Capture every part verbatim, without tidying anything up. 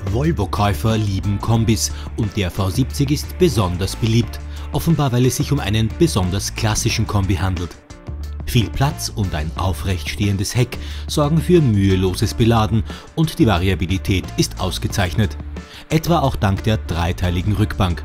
Volvo-Käufer lieben Kombis und der V siebzig ist besonders beliebt, offenbar weil es sich um einen besonders klassischen Kombi handelt. Viel Platz und ein aufrecht stehendes Heck sorgen für müheloses Beladen und die Variabilität ist ausgezeichnet, etwa auch dank der dreiteiligen Rückbank.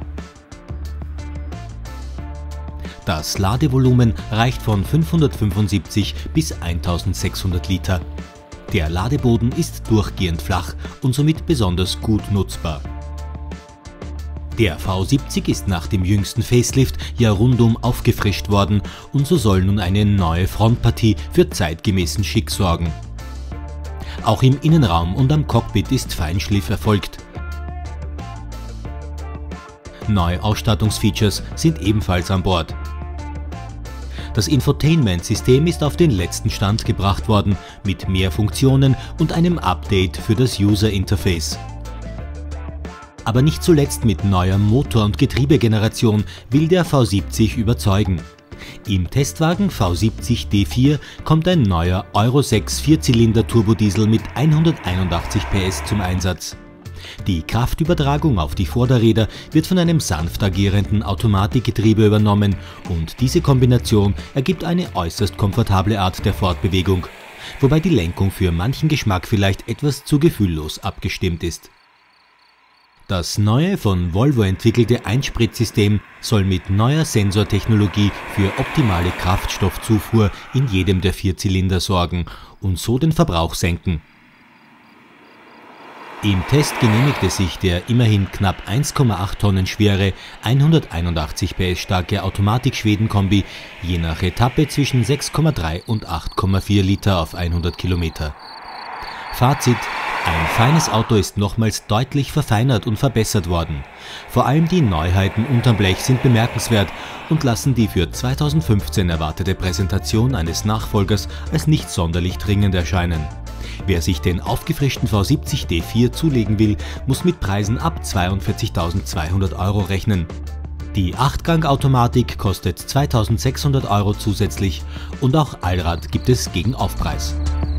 Das Ladevolumen reicht von fünfhundertfünfundsiebzig bis eintausendsechshundert Liter. Der Ladeboden ist durchgehend flach und somit besonders gut nutzbar. Der V siebzig ist nach dem jüngsten Facelift ja rundum aufgefrischt worden und so soll nun eine neue Frontpartie für zeitgemäßen Schick sorgen. Auch im Innenraum und am Cockpit ist Feinschliff erfolgt. Neue Ausstattungsfeatures sind ebenfalls an Bord. Das Infotainment-System ist auf den letzten Stand gebracht worden, mit mehr Funktionen und einem Update für das User-Interface. Aber nicht zuletzt mit neuer Motor- und Getriebegeneration will der V siebzig überzeugen. Im Testwagen V siebzig D vier kommt ein neuer Euro sechs Vierzylinder-Turbodiesel mit hunderteinundachtzig P S zum Einsatz. Die Kraftübertragung auf die Vorderräder wird von einem sanft agierenden Automatikgetriebe übernommen und diese Kombination ergibt eine äußerst komfortable Art der Fortbewegung, wobei die Lenkung für manchen Geschmack vielleicht etwas zu gefühllos abgestimmt ist. Das neue von Volvo entwickelte Einspritzsystem soll mit neuer Sensortechnologie für optimale Kraftstoffzufuhr in jedem der vier Zylinder sorgen und so den Verbrauch senken. Im Test genehmigte sich der immerhin knapp eins Komma acht Tonnen schwere, hunderteinundachtzig P S starke Automatik-Schweden-Kombi je nach Etappe zwischen sechs Komma drei und acht Komma vier Liter auf hundert Kilometer. Fazit: Ein feines Auto ist nochmals deutlich verfeinert und verbessert worden. Vor allem die Neuheiten unterm Blech sind bemerkenswert und lassen die für zweitausendfünfzehn erwartete Präsentation eines Nachfolgers als nicht sonderlich dringend erscheinen. Wer sich den aufgefrischten V siebzig D vier zulegen will, muss mit Preisen ab zweiundvierzigtausendzweihundert Euro rechnen. Die Achtgang-Automatik kostet zweitausendsechshundert Euro zusätzlich und auch Allrad gibt es gegen Aufpreis.